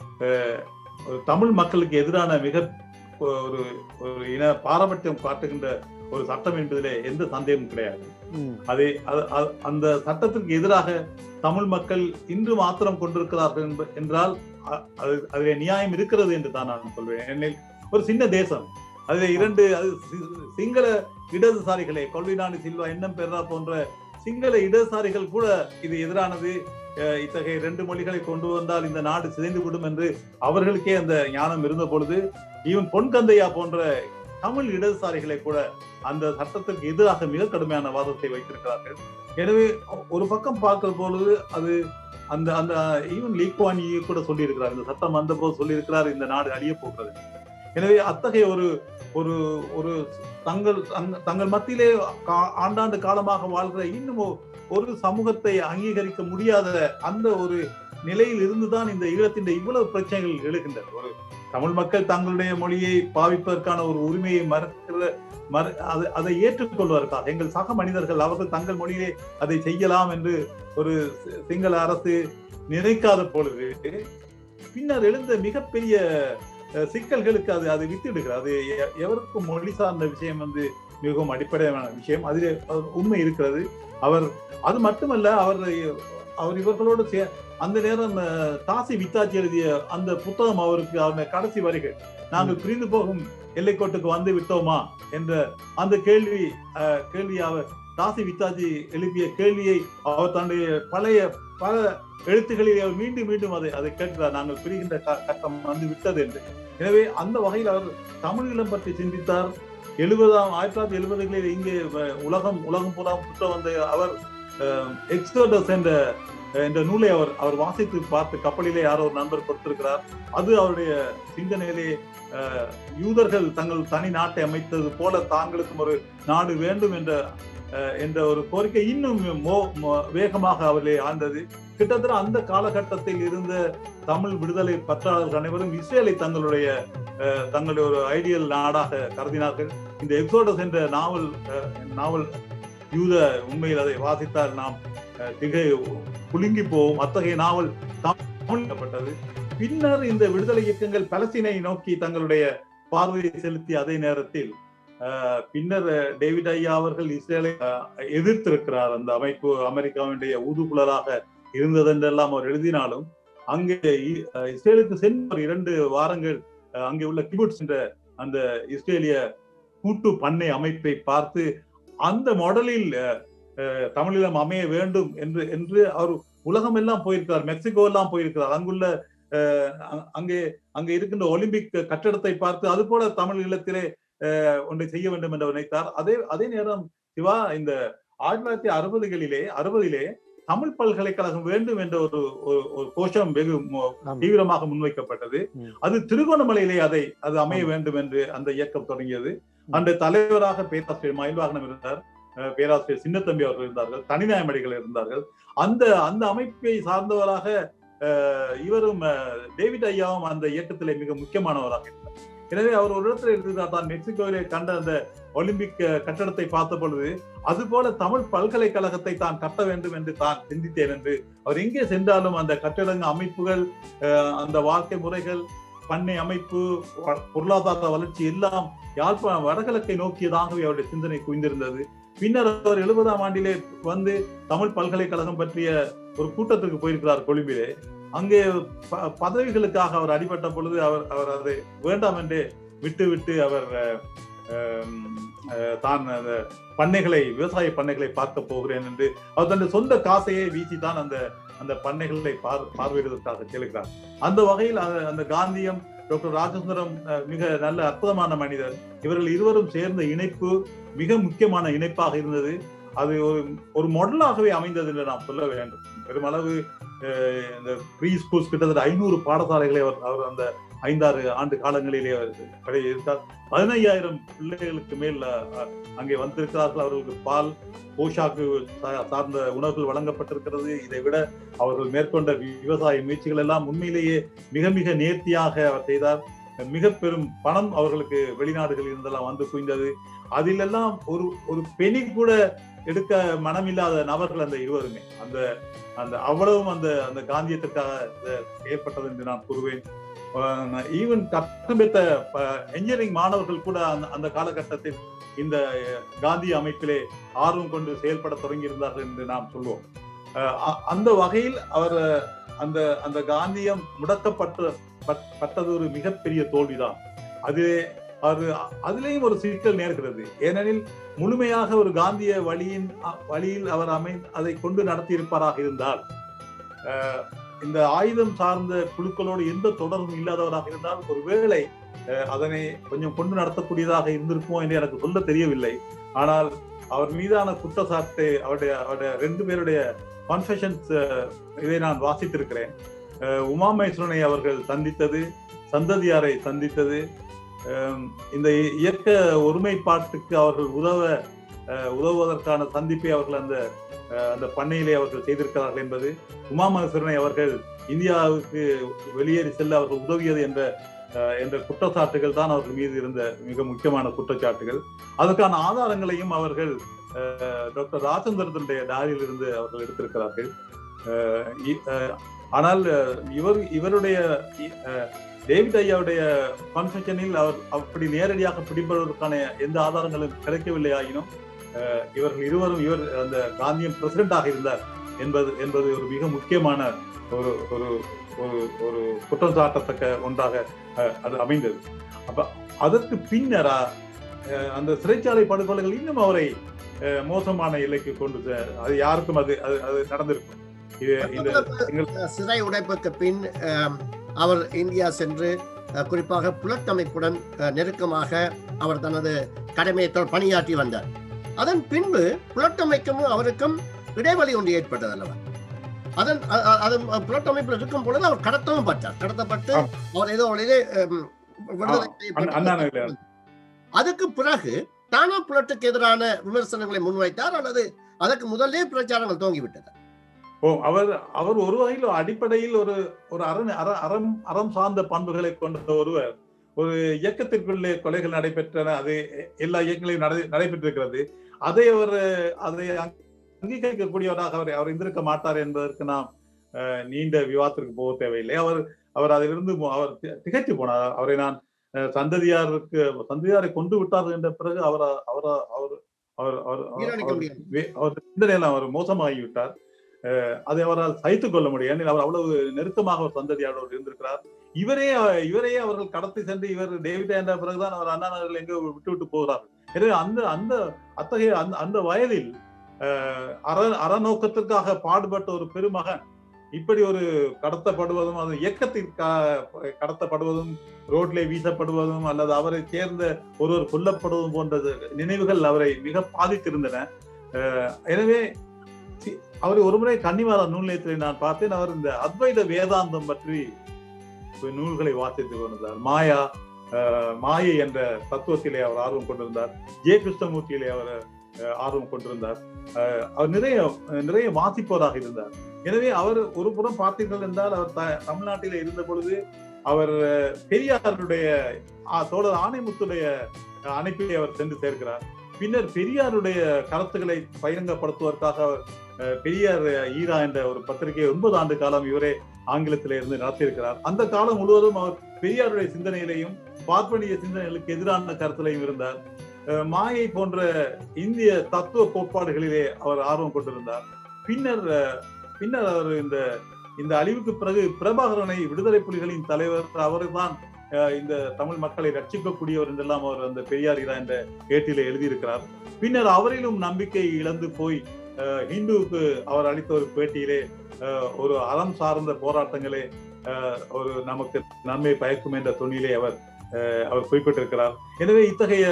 தமிழ் மக்களுக்கு எதிரான மிக ஒரு ஒரு இன பாரபட்சம் காட்டுகின்ற ஒரு சட்டம் என்பதிலே எந்த சந்தேகமும் கிடையாது. அதே அந்த சட்டத்திற்கு எதிராக தமிழ் மக்கள் இன்று மாத்திரம் கொண்டிருக்கிறார்கள் என்றால் அது அதிலே நியாயம் இருக்கிறது என்று தான் நான் சொல்வேன். ஏனெனில் ஒரு சின்ன தேசம், அதில் இரண்டு அது சிங்கள இடதுசாரிகளே கொல்விநாடு சில்வா எண்ணம் பெறா போன்ற சிங்கள இடதுசாரிகள் கூட இது எதிரானது, இத்தகைய இரண்டு மொழிகளை கொண்டு வந்தால் இந்த நாடு சிதைந்து விடும் என்று அவர்களுக்கே அந்த ஞானம் இருந்த பொழுது ஈவன் பொன்கந்தையா போன்ற தமிழ் இடதுசாரிகளை கூட அந்த சட்டத்திற்கு எதிராக மிக கடுமையான வாதத்தை வைத்திருக்கிறார்கள். எனவே ஒரு பக்கம் பார்க்கிற பொழுது அது அந்த அந்த ஈவன் லீக்வானி கூட சொல்லியிருக்கிறார், இந்த சட்டம் வந்த போது சொல்லியிருக்கிறார் இந்த நாடு அழிய போகிறது. எனவே அத்தகைய ஒரு ஒரு ஒரு தங்கள் தங்கள் மத்தியிலே ஆண்டாண்டு காலமாக வாழ்கிற இன்னும் ஒரு சமூகத்தை அங்கீகரிக்க முடியாத அந்த ஒரு நிலையில் இருந்துதான் இந்த ஈழத்தின் இவ்வளவு பிரச்சனைகள் எழுகின்றன. ஒரு தமிழ் மக்கள் தங்களுடைய மொழியை பாவிப்பதற்கான ஒரு உரிமையை மறுக்கிற மறு அதை அதை ஏற்றுக்கொள்வதற்காக எங்கள் சக மனிதர்கள் அவர்கள் தங்கள் மொழியிலே அதை செய்யலாம் என்று ஒரு சிங்கள அரசு நினைக்காத பொழுது பின்னர் எழுந்த மிகப்பெரிய சிக்கல்களுக்கு அது அதை வித்திடுகிறது. அது எவருக்கும் மொழி சார்ந்த விஷயம் வந்து மிகவும் அடிப்படையான விஷயம், அதில் உண்மை இருக்கிறது. அவர் அது மட்டுமல்ல, அவர் அவர் இவர்களோடு சே அந்த நேரம் தாசி வித்தாச்சி எழுதிய அந்த புத்தகம் அவருக்கு அவருடைய கடைசி வரிகள், நாங்கள் பிரிந்து போகும் எல்லைக்கோட்டுக்கு வந்து விட்டோமா என்ற அந்த கேள்வி கேள்வி அவர் தாசி வித்தாச்சி எழுப்பிய கேள்வியை அவர் தன்னுடைய பழைய பல எழுத்துக்களில் அவர் மீண்டும் மீண்டும் அதை அதை கேட்கிறார், நாங்கள் பிரிகின்ற கட்டம் வந்து விட்டது என்று. எனவே அந்த வகையில் அவர் தமிழீழம் பற்றி சிந்தித்தார். எழுபதாம் ஆயிரத்தி தொள்ளாயிரத்தி எழுபதுகளில் இங்கே உலகம் உலகம் பூரா சுற்ற வந்த அவர் எக்ஸோடஸ் என்ற என்ற நூலை அவர் அவர் வாசித்து பார்த்து கப்பலிலே யாரோ ஒரு நண்பர் கொடுத்திருக்கிறார். அது அவருடைய சிந்தனையிலே யூதர்கள் தங்கள் தனி நாட்டை அமைத்தது போல தாங்களுக்கும் ஒரு நாடு வேண்டும் என்ற என்ற ஒரு கோரிக்கை இன்னும் வேகமாக அவர்களே ஆழ்ந்தது. கிட்டத்தட்ட அந்த காலகட்டத்தில் இருந்த தமிழ் விடுதலை பற்றாளர்கள் அனைவரும் இஸ்ரேலை தங்களுடைய தங்களுடைய ஒரு ஐடியல் நாடாக கருதினார்கள். இந்த எக்ஸோடஸ் என்ற நாவல் நாவல் யூத உண்மையில் அதை வாசித்தால் நாம் திகை குலுங்கி போவோம். அத்தகைய நாவல் தமிழ்ப்பட்டது. பின்னர் இந்த விடுதலை இயக்கங்கள் பலஸ்தீனை நோக்கி தங்களுடைய பார்வையை செலுத்திய அதே நேரத்தில் பின்னர் டேவிட் ஐயா அவர்கள் இஸ்ரேலை எதிர்த்திருக்கிறார். அந்த அமைப்பு அமெரிக்காவுடைய ஊதுகுழலாக இருந்தது என்றெல்லாம் அவர் எழுதினாலும் அங்கே இஸ்ரேலுக்கு சென்ற இரண்டு வாரங்கள் அங்கே உள்ள கிபுட்ஸ் என்ற அந்த இஸ்ரேலிய கூட்டு பண்ணை அமைப்பை பார்த்து அந்த மாடலில் தமிழீழம் அமைய வேண்டும் என்று என்று அவர் உலகம் எல்லாம் போயிருக்கிறார், மெக்சிகோ எல்லாம் போயிருக்கிறார். அங்குள்ள அங்கே அங்கே இருக்கின்ற ஒலிம்பிக் கட்டடத்தை பார்த்து அது போல தமிழ் ஈழத்திலே ஒன்றை செய்ய வேண்டும் என்று நினைத்தார். அதே அதே நேரம் சிவா இந்த ஆயிரத்தி தொள்ளாயிரத்தி அறுபதுகளிலே அறுபதிலே தமிழ் பல்கலைக்கழகம் வேண்டும் என்ற ஒரு ஒரு கோஷம் வெகு தீவிரமாக முன்வைக்கப்பட்டது. அது திருகோணமலையிலே அதை அது அமைய வேண்டும் என்று அந்த இயக்கம் தொடங்கியது. அந்த தலைவராக பேராசிரியர் மயில்வாகனம் இருந்தார், பேராசிரியர் சின்னத்தம்பி அவர்கள் இருந்தார்கள், தனிநாயமடிகள் இருந்தார்கள். அந்த அந்த அமைப்பை சார்ந்தவராக இவரும் டேவிட் ஐயாவும் அந்த இயக்கத்திலே மிக முக்கியமானவராக இருந்தார். எனவே அவர் ஒரு இடத்துல இருந்தார், தான் மெக்சிகோவிலே கண்ட அந்த ஒலிம்பிக் கட்டடத்தை பார்த்த பொழுது அது போல தமிழ் பல்கலைக்கழகத்தை தான் கட்ட வேண்டும் என்று தான் சிந்தித்தேன் என்று. அவர் எங்கே சென்றாலும் அந்த கட்டடங்க அமைப்புகள், அந்த வாழ்க்கை முறைகள், பண்ணை அமைப்பு, பொருளாதார வளர்ச்சி எல்லாம் யாழ்ப்பாணம் வடகிழக்கை நோக்கியதாகவே அவருடைய சிந்தனை குவிந்திருந்தது. பின்னர் அவர் எழுபதாம் ஆண்டிலே வந்து தமிழ் பல்கலைக்கழகம் பற்றிய ஒரு கூட்டத்திற்கு போயிருக்கிறார் கொழும்பிலே. அங்கே பதவிகளுக்காக அவர் அடிபட்ட பொழுது அவர் அவர் அதை வேண்டாம் என்று விட்டு விட்டு அவர் தான் அந்த பண்ணைகளை விவசாய பண்ணைகளை பார்க்க போகிறேன் என்று அவர் தன்னுடைய சொந்த காசையை வீசி தான் அந்த அந்த பண்ணைகளை பார் பார்வையிடுவதற்காக கேளுகிறார். அந்த வகையில் அந்த காந்தியம் டாக்டர் ராஜசுந்தரம் மிக நல்ல அற்புதமான மனிதர். இவர்கள் இருவரும் சேர்ந்த இணைப்பு மிக முக்கியமான இணைப்பாக இருந்தது. அது ஒரு ஒரு மாடலாகவே அமைந்தது என்று நாம் சொல்ல வேண்டும். பெருமளவு இந்த ப்ரீ ஸ்கூல்ஸ் கிட்டத்தட்ட ஐநூறு பாடசாலைகளை அவர் அவர் அந்த ஐந்தாறு ஆண்டு காலங்களிலே இருக்கார். பதினையாயிரம் பிள்ளைகளுக்கு மேல் அங்கே வந்திருக்கிறார்கள். அவர்களுக்கு பால், போஷாக்கு சார்ந்த உணவுகள் வழங்கப்பட்டிருக்கிறது. இதை விட அவர்கள் மேற்கொண்ட விவசாய முயற்சிகள் எல்லாம் உண்மையிலேயே மிக மிக நேர்த்தியாக அவர் செய்தார். மிக பெரும் பணம் அவர்களுக்கு வெளிநாடுகளில் இருந்தெல்லாம் வந்து குவிந்தது. அதிலெல்லாம் ஒரு ஒரு பெனி கூட எடுக்க மனமில்லாத நபர்கள் அந்த இருவருமே. அந்த அந்த அவ்வளவும் அந்த அந்த காந்தியத்திற்காக ஏற்பட்டது என்று நான் கூறுவேன். ஈவன் கட்டம் பெற்ற என்ஜினியரிங் மாணவர்கள் கூட அந்த அந்த காலகட்டத்தில் இந்த காந்திய அமைப்பிலே ஆர்வம் கொண்டு செயல்பட தொடங்கி இருந்தார்கள் என்று நாம் சொல்லுவோம். அந்த வகையில் அவர் அந்த அந்த காந்தியம் முடக்கப்பட்ட பட்டது ஒரு மிகப்பெரிய தோல்விதான். அது அது அதிலேயும் ஒரு சிக்கல் நேர்கிறது. ஏனெனில் முழுமையாக ஒரு காந்திய வழியின் வழியில் அவர் அமை அதை கொண்டு நடத்தி இருப்பாராக இருந்தால், இந்த ஆயுதம் சார்ந்த குழுக்களோடு எந்த தொடர்பும் இல்லாதவராக இருந்தால் ஒருவேளை அதனை கொஞ்சம் கொண்டு நடத்தக்கூடியதாக இருந்திருக்குமோ என்று எனக்கு சொல்ல தெரியவில்லை. ஆனால் அவர் மீதான குற்றச்சாட்டு, அவருடைய அவருடைய ரெண்டு பேருடைய கான்ஃபெஷன்ஸ் இதை நான் வாசித்திருக்கிறேன். உமா மகேஸ்வரனை அவர்கள் சந்தித்தது, சந்ததியாரை சந்தித்தது, இந்த இயக்க ஒருமைப்பாட்டுக்கு அவர்கள் உதவ உதவுவதற்கான சந்திப்பை அவர்கள் அந்த அந்த பண்ணையிலே அவர்கள் செய்திருக்கிறார்கள் என்பது, உமா மகேஸ்வரனை அவர்கள் இந்தியாவுக்கு வெளியேறி செல்ல அவர்கள் உதவியது என்ற என்ற குற்றச்சாட்டுகள் தான் அவர்கள் மீது இருந்த மிக முக்கியமான குற்றச்சாட்டுகள். அதற்கான ஆதாரங்களையும் அவர்கள் டாக்டர் ராஜேந்திரனுடைய டாரியில் இருந்து அவர்கள் எடுத்திருக்கிறார்கள். ஆனால் இவர் இவருடைய டேவிட் ஐயாவுடைய கான்ஃபெஷனில் அவர் அப்படி நேரடியாக பிடிப்பதற்கான எந்த ஆதாரங்களும் கிடைக்கவில்லை. ஆகினும் இவர்கள் இருவரும் இவர் அந்த காந்தியம் பிரசிடென்டாக இருந்தார் என்பது என்பது ஒரு மிக முக்கியமான ஒரு ஒரு ஒரு குற்றம் சாட்டத்தக்க ஒன்றாக அது அமைந்தது. அப்ப அதற்கு பின்னரா அந்த சிறைச்சாலை படுகொலைகள் இன்னும் அவரை மோசமான எல்லைக்கு கொண்டு, அது யாருக்கும் அது அது நடந்திருக்கும். சிறை உடைப்புக்கு பின் அவர் இந்தியா சென்று குறிப்பாக புலட்டமைப்புடன் நெருக்கமாக அவர் தனது கடமையை பணியாற்றி வந்தார். அதன் பின்பு புலட்டமைக்கும் அவருக்கும் இடைவெளி ஒன்று ஏற்பட்டது அல்லவா? அதன் அதன் புலட்டமைப்பில் இருக்கும் பொழுது அவர் கடத்தவும் பட்டார். கடத்தப்பட்டு அவர் ஏதோ வழியிலே விடுதலை. அதுக்கு பிறகு தானா புலட்டுக்கு எதிரான விமர்சனங்களை முன்வைத்தார் அல்லது அதற்கு முதலே பிரச்சாரங்கள் துவங்கிவிட்டது? ஓ அவர் அவர் ஒரு வகையில் அடிப்படையில் ஒரு ஒரு அரண் அறம் அறம் சார்ந்த பண்புகளை கொண்ட ஒருவர். ஒரு இயக்கத்திற்குள்ளே கொலைகள் நடைபெற்றன, அது எல்லா இயக்கங்களையும் நடை நடைபெற்றிருக்கிறது. அதை அவர் அதை அங்கீகரிக்கக்கூடியவராக அவர் அவர் இருந்திருக்க மாட்டார் என்பதற்கு நாம் நீண்ட விவாதத்திற்கு போக தேவையில்லை. அவர் அவர் அதிலிருந்து அவர் திகைத்து போனார். அவரை நான் சந்ததியாருக்கு சந்ததியாரை கொண்டு விட்டார் என்ற பிறகு அவர் அவர் அவர் அவர் அவர் சிந்தனையெல்லாம் அவர் மோசமாகிவிட்டார். அதை அவரால் சகித்துக் கொள்ள முடியும். அவர் அவ்வளவு நெருக்கமாக ஒரு சந்ததியாளர் இருந்திருக்கிறார். இவரே இவரையே அவர்கள் கடத்தி சென்று இவர் டேவிட் என்ற பிறகுதான் அவர் அண்ணா நகரில் எங்கோ விட்டு விட்டு போகிறார்கள். எனவே அந்த அந்த அத்தகைய அந்த அந்த வயதில் அற அறநோக்கத்திற்காக பாடுபட்ட ஒரு பெருமகன் இப்படி ஒரு கடத்தப்படுவதும், அது இயக்கத்திற்காக கடத்தப்படுவதும், ரோட்லே வீசப்படுவதும் அல்லது அவரை சேர்ந்த ஒருவர் கொல்லப்படுவதும் போன்ற நினைவுகள் அவரை மிக பாதித்திருந்தன. எனவே அவர் ஒருமுறை கன்னிமாரா நூல் நிலையத்தில் நான் பார்த்தேன். அவர் இந்த அத்வைத வேதாந்தம் பற்றி நூல்களை வாசித்துக் கொண்டிருந்தார். மாயா மாயை என்ற தத்துவத்திலே அவர் ஆர்வம் கொண்டிருந்தார். ஜே கிருஷ்ணமூர்த்தியிலே அவர் ஆர்வம் கொண்டிருந்தார். அவர் நிறைய நிறைய வாசிப்பவராக இருந்தார். எனவே அவர் ஒரு புறம் பார்த்தீர்கள் என்றால் அவர் தமிழ்நாட்டிலே இருந்த பொழுது அவர் பெரியாருடைய தோழர் ஆணைமுத்துடைய அணைப்பிலே அவர் சென்று சேர்க்கிறார். பின்னர் பெரியாருடைய கருத்துக்களை பகிரங்கப்படுத்துவதற்காக அவர் பெரியார் ஈரா என்ற ஒரு பத்திரிகை ஒன்பது ஆண்டு காலம் இவரே ஆங்கிலத்தில இருந்து நடத்தியிருக்கிறார். அந்த காலம் முழுவதும் அவர் பெரியாருடைய சிந்தனையிலையும் பார்ப்பனிய சிந்தனைகளுக்கு எதிரான கருத்திலையும் இருந்தார். மாயை போன்ற இந்திய தத்துவ கோட்பாடுகளிலே அவர் ஆர்வம் கொண்டிருந்தார். பின்னர் பின்னர் அவர் இந்த இந்த அழிவுக்கு பிறகு பிரபாகரனை விடுதலை புலிகளின் தலைவர், அவர்தான் இந்த தமிழ் மக்களை ரட்சிக்கக்கூடியவர் என்றெல்லாம் அவர் அந்த பெரியார் ஈரா என்ற ஏட்டிலே எழுதியிருக்கிறார். பின்னர் அவரிலும் நம்பிக்கை இழந்து போய் ஹிந்துவுக்கு அவர் அளித்த ஒரு பேட்டியிலே ஒரு அறம் சார்ந்த போராட்டங்களே ஒரு நமக்கு நன்மை பயக்கும் என்ற துணியிலே அவர் அவர் குறிப்பிட்டிருக்கிறார். எனவே இத்தகைய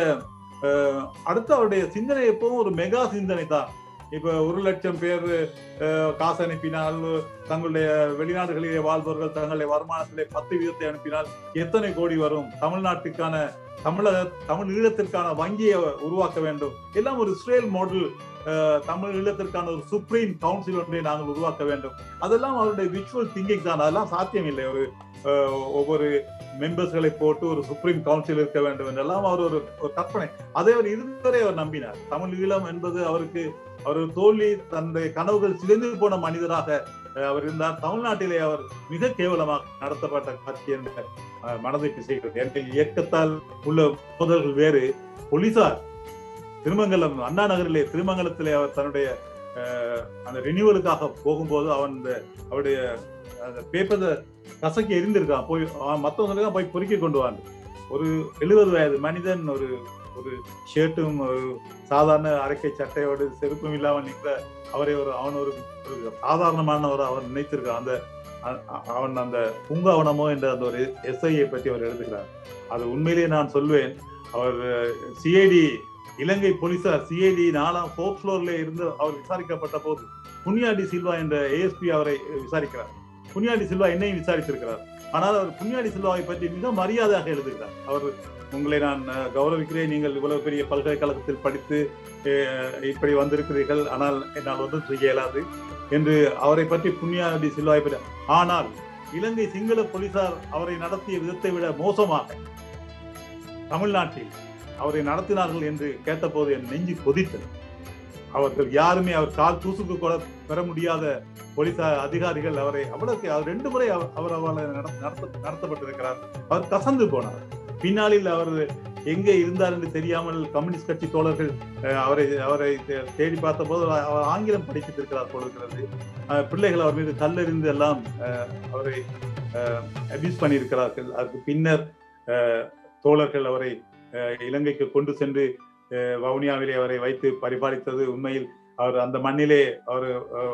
அடுத்த அவருடைய சிந்தனை எப்பவும் ஒரு மெகா சிந்தனை தான். இப்ப ஒரு லட்சம் பேர் காசு அனுப்பினால், தங்களுடைய வெளிநாடுகளிலே வாழ்பவர்கள் தங்களுடைய வருமானத்திலே பத்து வீதத்தை அனுப்பினால் எத்தனை கோடி வரும்? தமிழ்நாட்டுக்கான தமிழக தமிழ் ஈழத்திற்கான வங்கியை உருவாக்க வேண்டும். எல்லாம் ஒரு இஸ்ரேல் மாடல். தமிழ் ஈழத்திற்கான ஒரு சுப்ரீம் கவுன்சில் ஒன்றை நாங்கள் உருவாக்க வேண்டும். அதெல்லாம் அவருடைய விஷுவல் திங்கிங் தான். அதெல்லாம் சாத்தியம் இல்லை. ஒரு ஒவ்வொரு மெம்பர்ஸ்களை போட்டு ஒரு சுப்ரீம் கவுன்சில் இருக்க வேண்டும் என்றெல்லாம் அவர் ஒரு கற்பனை. அதை அவர் இறுதிவரை அவர் நம்பினார். தமிழ் ஈழம் என்பது அவருக்கு அவர் தோல்வி, தன்னுடைய கனவுகள் சிதைந்து போன மனிதராக அவர் இருந்தார். தமிழ்நாட்டிலே அவர் மிக கேவலமாக நடத்தப்பட்ட கட்சி என்ற மனதை பிசைகிறது. இயக்கத்தால் உள்ள மோதல்கள் வேறு. போலீசார் திருமங்கலம் அண்ணா நகரிலே திருமங்கலத்திலே அவர் தன்னுடைய அந்த ரினியூவலுக்காக போகும்போது அவன் அவருடைய அந்த பேப்பர் கசக்கி எரிந்திருக்கான். போய் மற்றவங்களுக்கு தான் போய் பொறுக்கி கொண்டு வாங்க. ஒரு எழுபது வயது மனிதன் ஒரு ஒரு ஷர்ட்டும் ஒரு சாதாரண அரைக்கை சட்டையோடு செருப்பும் இல்லாமல் நிற்கிற அவரை ஒரு அவன் ஒரு சாதாரணமானவர் அவர் நினைத்திருக்கான். அந்த அவன் அந்த பூங்காவனமோ என்ற அந்த ஒரு எஸ்ஐயை பற்றி அவர் எழுதுகிறார். அது உண்மையிலேயே நான் சொல்வேன். அவர் சிஐடி இலங்கை போலீசார் சிஐடி நாலாம் ஃபோர்த் ஃப்ளோர்ல இருந்து அவர் விசாரிக்கப்பட்ட போது புனியாடி சில்வா என்ற ஏஎஸ்பி அவரை விசாரிக்கிறார். புனியாடி சில்வா என்னையும் விசாரித்திருக்கிறார். ஆனால் அவர் புனியாடி சில்வாவை பற்றி மிக மரியாதையாக எழுதுகிறார். அவர் உங்களை நான் கௌரவிக்கிறேன், நீங்கள் இவ்வளவு பெரிய பல்கலைக்கழகத்தில் படித்து இப்படி வந்திருக்கிறீர்கள், ஆனால் என்னால் ஒன்றும் செய்ய இயலாது என்று அவரை பற்றி புனியாடி சில்வாவை பற்றி. ஆனால் இலங்கை சிங்கள போலீசார் அவரை நடத்திய விதத்தை விட மோசமாக தமிழ்நாட்டில் அவரை நடத்தினார்கள் என்று கேட்டபோது என் நெஞ்சு கொதித்தது. அவர்கள் யாருமே அவர் கால் தூசுக்கு கூட பெற முடியாத போலீசார் அதிகாரிகள் அவரை அவ்வளவு அவர் ரெண்டு முறை அவர் அவரால் நடத்தப்பட்டிருக்கிறார். அவர் கசந்து போனார். பின்னாளில் அவர் எங்கே இருந்தார் என்று தெரியாமல் கம்யூனிஸ்ட் கட்சி தோழர்கள் அவரை அவரை தேடி பார்த்த போது அவர் ஆங்கிலம் படித்திருக்கிறார் போல இருக்கிறது. பிள்ளைகள் அவர் மீது கல்லெறிந்து எல்லாம் அவரை அபியூஸ் பண்ணியிருக்கிறார்கள். அதுக்கு பின்னர் தோழர்கள் அவரை இலங்கைக்கு கொண்டு சென்று வவுனியாவிலே அவரை வைத்து பரிபாலித்தது. உண்மையில் அவர் அந்த மண்ணிலே அவர்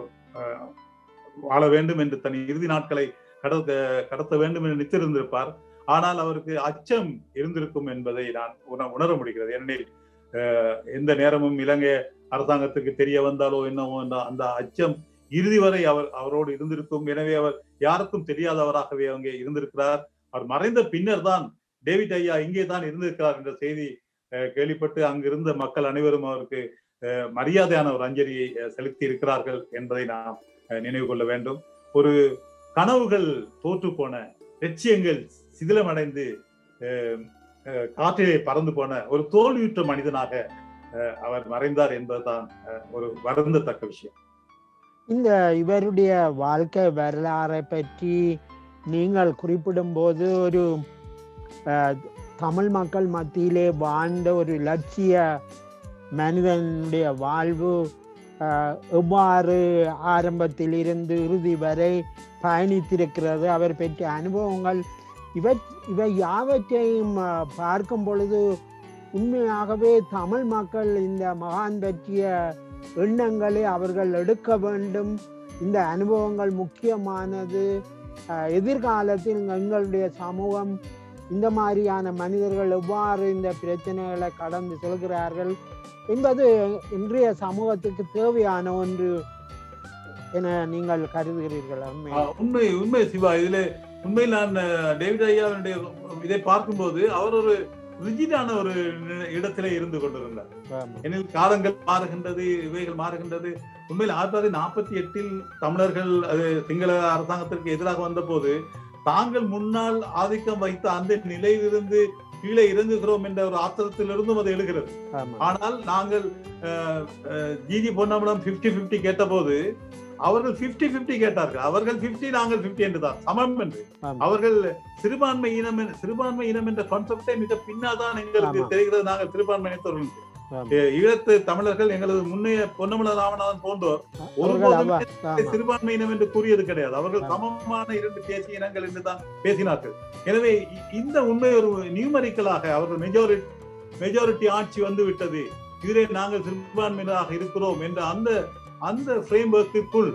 வாழ வேண்டும் என்று தன் இறுதி நாட்களை கடத்த கடத்த வேண்டும் என்று நினைத்திருந்திருப்பார். ஆனால் அவருக்கு அச்சம் இருந்திருக்கும் என்பதை நான் உணர முடிகிறது. ஏனெனில் எந்த நேரமும் இலங்கை அரசாங்கத்துக்கு தெரிய வந்தாலோ என்னவோ அந்த அச்சம் இறுதி வரை அவர் அவரோடு இருந்திருக்கும். எனவே அவர் யாருக்கும் தெரியாதவராகவே அங்கே இருந்திருக்கிறார். அவர் மறைந்த பின்னர் தான் டேவிட் ஐயா இங்கே தான் இருந்திருக்கிறார் என்ற செய்தி கேள்விப்பட்டு அங்கிருந்த மக்கள் அனைவரும் அவருக்கு மரியாதையான ஒரு அஞ்சலியை செலுத்தி இருக்கிறார்கள் என்பதை நாம் நினைவு கொள்ள வேண்டும். ஒரு கனவுகள் தோற்று போன, லட்சியங்கள் சிதிலமடைந்து காற்றிலே பறந்து போன ஒரு தோல்வியுற்ற மனிதனாக அவர் மறைந்தார் என்பதுதான் ஒரு வருந்தத்தக்க விஷயம். இந்த இவருடைய வாழ்க்கை வரலாறை பற்றி நீங்கள் குறிப்பிடும் போது ஒரு தமிழ் மக்கள் மத்தியிலே வாழ்ந்த ஒரு லட்சிய மனிதனுடைய வாழ்வு எவ்வாறு ஆரம்பத்தில் இருந்து இறுதி வரை பயணித்திருக்கிறது, அவர் பெற்ற அனுபவங்கள், இவை இவை யாவற்றையும் பார்க்கும் பொழுது உண்மையாகவே தமிழ் மக்கள் இந்த மகான் பற்றிய எண்ணங்களை அவர்கள் எடுக்க வேண்டும். இந்த அனுபவங்கள் முக்கியமானது. எதிர்காலத்தில் எங்களுடைய சமூகம் இந்த மாதிரியான மனிதர்கள் எவ்வாறு இந்த பிரச்சனைகளை கடந்து செல்கிறார்கள் என்பது இன்றைய சமூகத்துக்கு தேவையான ஒன்று என நீங்கள் கருதுகிறீர்கள்? உண்மை உண்மை சிவா. இதுல உண்மையில் நான் டேவிட் ஐயாவுடைய இதை பார்க்கும்போது அவர் ஒரு ரிஜிடான ஒரு இடத்திலே இருந்து கொண்டிருந்தார். ஏனெனில் காலங்கள் மாறுகின்றது, இவைகள் மாறுகின்றது. உண்மையில் ஆயிரத்தி தொள்ளாயிரத்தி நாற்பத்தி எட்டில் தமிழர்கள் அது சிங்கள அரசாங்கத்திற்கு எதிராக வந்த போது தாங்கள் முன்னால் ஆதிக்கம் வைத்த அந்த நிலையிலிருந்து கீழே இறங்குகிறோம் என்ற ஒரு ஆத்திரத்திலிருந்தும் அது எழுகிறது. ஆனால் நாங்கள் ஜிஜி பொன்னம்பலம் பிப்டி பிப்டி கேட்ட போது அவர்கள் பிப்டி பிப்டி கேட்டார்கள். அவர்கள் பிப்டி, நாங்கள் பிப்டி என்றுதான் சமம் என்று. அவர்கள் சிறுபான்மை இனம் சிறுபான்மை இனம் என்ற கான்செப்டை மிக பின்னாதான் எங்களுக்கு தெரிகிறது. நாங்கள் சிறுபான்மை இனத்தவர்களுக்கு ஈழத்து தமிழர்கள் எங்களது முன்னைய பொன்னமல ராமநாதன் போன்றோர் ஒருபோதும் சிறுபான்மை இனம் என்று கூறியது கிடையாது. அவர்கள் சமமான இரண்டு தேசிய இனங்கள் என்றுதான் பேசினார்கள். எனவே இந்த உண்மை ஒரு நியூமரிக்கலாக அவர்கள் மெஜாரிட்டி மெஜாரிட்டி ஆட்சி வந்து விட்டது, இதிலே நாங்கள் சிறுபான்மையினராக இருக்கிறோம் என்ற அந்த அந்த ஃப்ரேம்வொர்க்குள்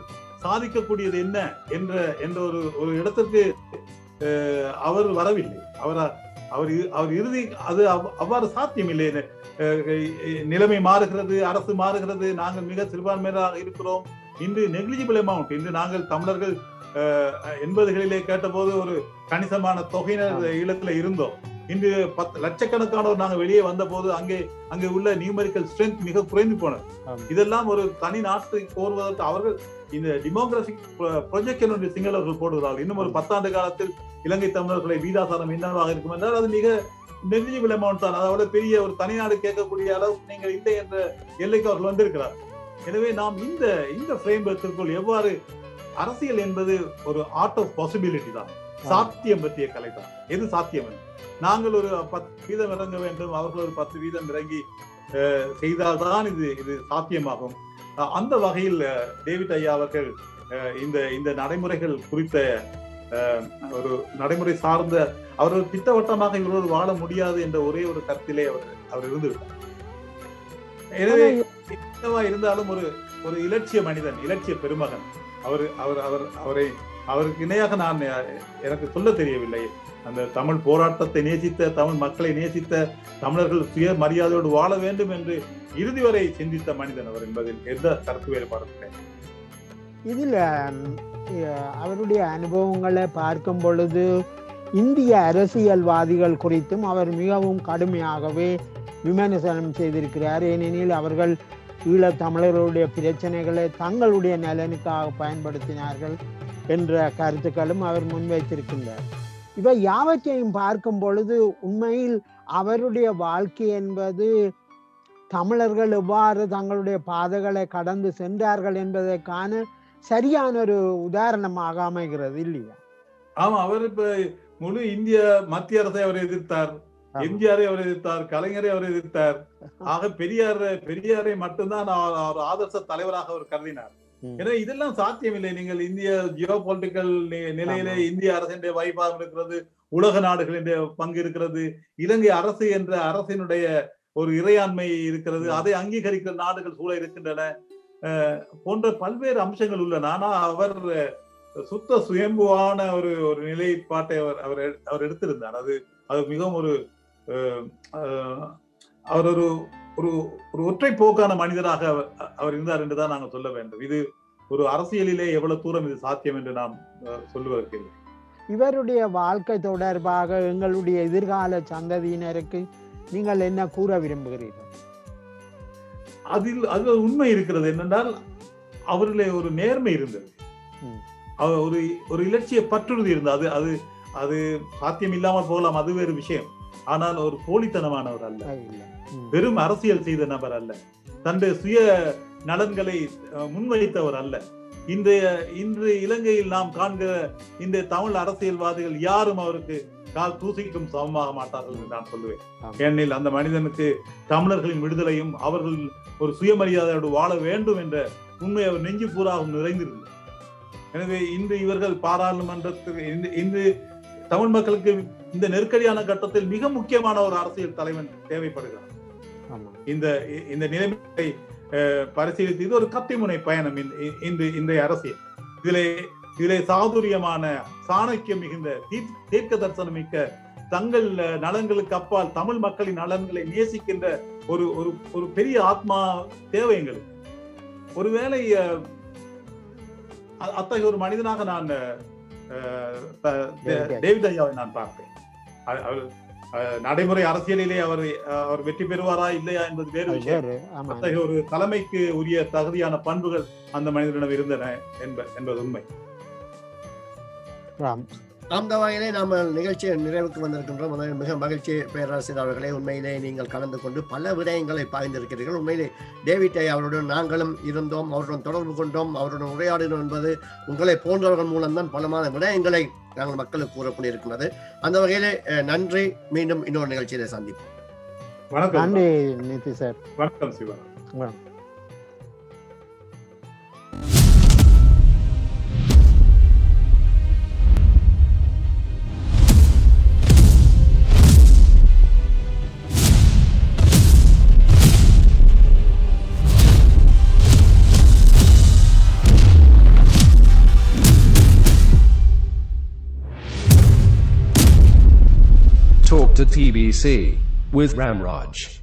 சாதிக்கக்கூடியது என்ன என்ற என்ற ஒரு ஒரு இடத்திற்கு அவர் வரவில்லை. அவர் அவர் அவர் இறுதி அது அவ்வாறு சாத்தியமில்லை. நிலைமை மாறுகிறது, அரசு மாறுகிறது, நாங்கள் மிக சிறுபான்மையாக இருக்கிறோம். இன்று நெக்லிஜிபிள் அமௌண்ட், இன்று நாங்கள் தமிழர்கள் எண்பதுகளிலே கேட்டபோது ஒரு கணிசமான தொகையினர் ஈழத்துல இருந்தோம். இன்று பத்து லட்சக்கணக்கானோர் நாங்கள் வெளியே வந்த போது அங்கே அங்கே உள்ள நியூமெரிக்கல் ஸ்ட்ரென்த் மிக குறைந்து போனது. இதெல்லாம் ஒரு தனி நாட்டை கோருவதற்கு அவர்கள் இந்த டெமோகிராபிக் ப்ரொஜெக்ட் என்று சிங்களர்கள் போடுகிறார்கள். இன்னும் ஒரு பத்தாண்டு காலத்தில் இலங்கை தமிழர்களை வீதாசாரம் என்னவாக இருக்கும் என்றால் அது மிக நெக்லிஜிபிள் அமௌண்ட் தான். அதோட பெரிய ஒரு தனிநாடு கேட்கக்கூடிய அளவுக்கு நீங்கள் இல்லை என்ற எல்லைக்கு அவர்கள் வந்திருக்கிறார். எனவே நாம் இந்த இந்த ஃப்ரேம்வொர்க்கிற்குள் எவ்வாறு அரசியல் என்பது ஒரு ஆர்ட் ஆஃப் பாசிபிலிட்டி தான், சாத்தியம் பற்றிய கலை தான். எது சாத்தியம்? நாங்கள் ஒரு பத்து வீதம் இறங்க வேண்டும், அவர்கள் ஒரு பத்து வீதம் இறங்கி செய்தால்தான் இது இது சாத்தியமாகும். அந்த வகையில் டேவிட் ஐயா அவர்கள் இந்த இந்த நடைமுறைகள் குறித்த ஒரு நடைமுறை சார்ந்த அவர்கள் திட்டவட்டமாக இவரோடு வாழ முடியாது என்ற ஒரே ஒரு கருத்திலே அவர் அவர் இருந்துவிட்டார். எனவே என்னவா இருந்தாலும் ஒரு ஒரு இலட்சிய மனிதன், இலட்சிய பெருமகன் அவர் அவர் அவர் அவரை அவருக்கு இணையாக நான் எனக்கு சொல்ல தெரியவில்லை. அந்த தமிழ் போராட்டத்தை நேசித்த, தமிழ் மக்களை நேசித்த, தமிழர்கள் சுய மரியாதையோடு வாழ வேண்டும் என்று இறுதி வரை சிந்தித்த மனிதன் அவர் என்பதில் எந்த கருத்து வேறுபாடு கிடையாது. இதில் அவருடைய அனுபவங்களை பார்க்கும் பொழுது இந்திய அரசியல்வாதிகள் குறித்தும் அவர் மிகவும் கடுமையாகவே விமர்சனம் செய்திருக்கிறார். ஏனெனில் அவர்கள் ஈழத்தமிழர்களுடைய பிரச்சனைகளை தங்களுடைய நலனுக்காக பயன்படுத்தினார்கள் என்ற கருத்துக்களும் அவர் முன்வைத்திருக்கின்றார். இவை யாவற்றையும் பார்க்கும் பொழுது உண்மையில் அவருடைய வாழ்க்கை என்பது தமிழர்கள் எவ்வாறு தங்களுடைய பாதைகளை கடந்து சென்றார்கள் என்பதற்கான சரியான ஒரு உதாரணமாக அமைகிறது இல்லையா? ஆமா, அவர் இப்ப முழு இந்திய மத்திய அரசை அவர் எதிர்த்தார், எம்ஜிஆரை அவர் எதிர்த்தார், கலைஞரை அவர் எதிர்த்தார். ஆக பெரியார் பெரியாரை மட்டும்தான் அவர் ஆதர்ச தலைவராக அவர் கருதினார். எனவே இதெல்லாம் சாத்தியமில்லை. நீங்கள் இந்திய ஜியோ பொலிட்டிக்கல் நிலையிலே இந்திய அரசினுடைய வைபாகம் இருக்கிறது, உலக நாடுகளின் பங்கு இருக்கிறது, இலங்கை அரசு என்ற அரசினுடைய ஒரு இறையாண்மை இருக்கிறது, அதை அங்கீகரிக்கிற நாடுகள் சூழ இருக்கின்றன போன்ற பல்வேறு அம்சங்கள் உள்ளன. ஆனா அவர் சுத்த சுயம்புவான ஒரு ஒரு நிலைப்பாட்டை அவர் அவர் அவர் எடுத்திருந்தார். அது அது மிகவும் ஒரு அவர் ஒரு ஒரு ஒரு ஒற்றை போக்கான மனிதராக அவர் இருந்தார் என்றுதான் நாங்கள் சொல்ல வேண்டும். இது ஒரு அரசியலிலே எவ்வளவு தூரம் இது சாத்தியம் என்று நாம் சொல்லுவதற்கு இல்லை. இவருடைய வாழ்க்கை தொடர்பாக எங்களுடைய எதிர்கால சந்ததியினருக்கு நீங்கள் என்ன கூற விரும்புகிறீர்கள்? அதில் அது உண்மை இருக்கிறது என்னென்றால் அவர்களே ஒரு நேர்மை இருந்தது, ஒரு ஒரு இலட்சிய பற்றுறுதி இருந்தது. அது அது அது சாத்தியம் இல்லாமல் போகலாம், அது வேறு விஷயம். ஆனால் ஒரு போலித்தனமானவர் அல்ல, வெறும் அரசியல் செய்த நபர் அல்ல, தன்னுடைய சுய நலன்களை முன்வைத்தவர் அல்ல. இன்றைய இன்று இலங்கையில் நாம் காண்கிற இந்த தமிழ் அரசியல்வாதிகள் யாரும் அவருக்கு கால் தூசிக்கும் சமமாக மாட்டார்கள் என்று நான் சொல்லுவேன். ஏனெனில் அந்த மனிதனுக்கு தமிழர்களின் விடுதலையும் அவர்கள் ஒரு சுயமரியாதையோடு வாழ வேண்டும் என்ற உண்மை அவர் நெஞ்சு பூராகவும் நிறைந்திருந்தது. எனவே இன்று இவர்கள் பாராளுமன்றத்துக்கு இன்று தமிழ் மக்களுக்கு இந்த நெருக்கடியான கட்டத்தில் மிக முக்கியமான ஒரு அரசியல் தலைவன் தேவைப்படுகிறார். இந்த இந்த நிலைமையை பரிசீலித்து இது ஒரு கத்திமுனை பயணம் இன்று இன்றைய அரசியல். இதிலே இதிலே சாதுரியமான சாணக்கியம் மிகுந்த தீர்க்க தரிசனம் மிக்க தங்கள் நலன்களுக்கு அப்பால் தமிழ் மக்களின் நலன்களை நேசிக்கின்ற ஒரு ஒரு பெரிய ஆத்மா தேவை எங்களுக்கு. ஒருவேளை அத்தகைய ஒரு மனிதனாக நான் டேவிட் ஐயாவை நான் பார்ப்பேன். நடைமுறை அரசியலிலே அவர் அவர் வெற்றி பெறுவாரா இல்லையா என்பது வேறு விஷயம். அத்தகைய ஒரு தலைமைக்கு உரிய தகுதியான பண்புகள் அந்த மனிதனிடம் இருந்தன என்பது உண்மை. அந்த வகையிலே நாம் நிகழ்ச்சியை நிறைவுக்கு வந்திருக்கின்றோம். மிக மகிழ்ச்சி பேரரசர் அவர்களே, உண்மையிலே நீங்கள் கலந்து கொண்டு பல விடயங்களை பாய்ந்திருக்கிறீர்கள். உண்மையிலே டேவிட் ஐயா அவருடன் நாங்களும் இருந்தோம், அவருடன் தொடர்பு கொண்டோம், அவருடன் உரையாடினோம் என்பது உங்களை போன்றவர்கள் மூலம்தான் பலமான விடயங்களை நாங்கள் மக்களுக்கு கூறக்கூடிய இருக்கிறது. அந்த வகையிலே நன்றி. மீண்டும் இன்னொரு நிகழ்ச்சியிலே சந்திப்போம். வணக்கம். நன்றி நிதி சார். வணக்கம் சிவா. வணக்கம். T B C with Ramraj.